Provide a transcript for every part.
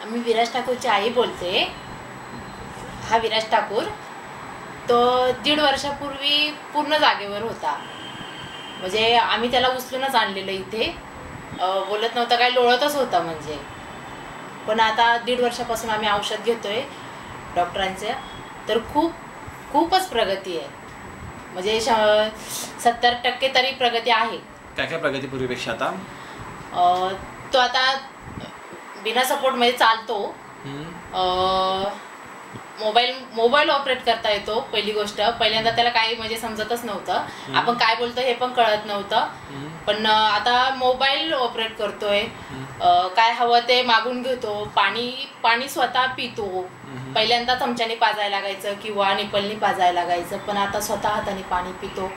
मी विराज ठाकूरची आई बोलते. हा विराज ठाकूर तो 1.5 वर्षापूर्वी पूर्ण जागेवर होता. म्हणजे आम्ही त्याला उचलूनच आणलेलं इथे. बोलत नव्हता, काय लोळतच होता म्हणजे. पण आता 1.5 वर्षापासून आम्ही औषध घेतोय डॉक्टरांचे. तर खूपच प्रगती आहे. म्हणजे 70% तरी प्रगती आहे. काय काय प्रगती पूर्वीपेक्षा आता? तो आता बिना सपोर्ट मध्ये चालतो. मोबाईल ऑपरेट करता येतो. पहिली गोष्ट, पहिल्यांदा त्याला काही म्हणजे समजतच नव्हतं. आपण काय बोलतो हे पण कळत नव्हतं. पण आता मोबाईल ऑपरेट करतोय. काय हवं ते मागून घेतो. पाणी स्वतः पितो. पहिल्यांदा चमच्याने पाजायला लागायचं किंवा निपलनी पाजायला लागायचं, पण आता स्वतः हाताने पाणी पितो.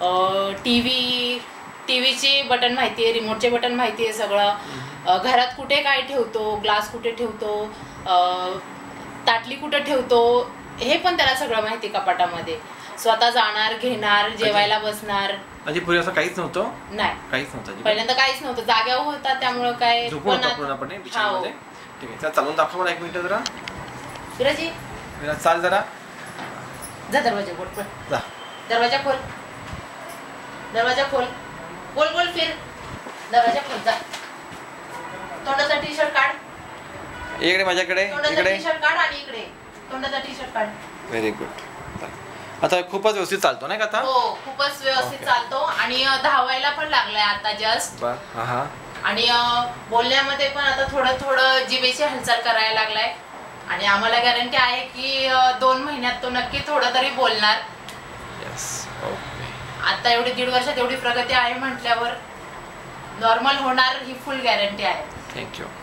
टीव्हीची बटन माहिती आहे, रिमोटचे बटन माहिती आहे सगळं. घरात कुठे काय ठेवतो, ग्लास कुठे ठेवतो, ताटली कुठे ठेवतो, हे पण त्याला सगळं माहिती. कपाटामध्ये स्वतः जाणार, घेणार, जेवायला बसणार. म्हणजे पूर्वी असं काहीच नव्हतं? नाही, काहीच नव्हतं. पहिल्यांदा काहीच नव्हतं. जाग्यावर होता त्यामुळे काय पूर्णपणे बिछाण्यामध्ये. ठीक आहे, चालून दाखव मला 1 मिनिट जरा. विराजी विराज चाल जरा. जा दरवाजा बोल. जा दरवाजा खोल. दरवाजा खोल. गोल गोल फिर. दरवाजा खोल. जा. तोंडाचा टी-शर्ट काढ. इकडे माझ्याकडे. इकडे टी-शर्ट काढ आणि इकडे तोंडाचा टी-शर्ट काढ. Very good. आता खूपच व्यवस्थित चालतो नाही का आता? हो, खूपच व्यवस्थित चालतो. आणि धावायला पण लागलाय आता जस्ट. आणि बोलण्यामध्ये पण आता थोडं जिभेची हालचाल करायला लागलाय. आणि आम्हाला गॅरंटी आहे की 2 महिन्यात तो नक्की थोडं तरी बोलणार. आता एवढी 1.5 वर्षात एवढी प्रगती आहे म्हटल्यावर नॉर्मल होणार ही फुल गॅरंटी आहे. थँक्यू.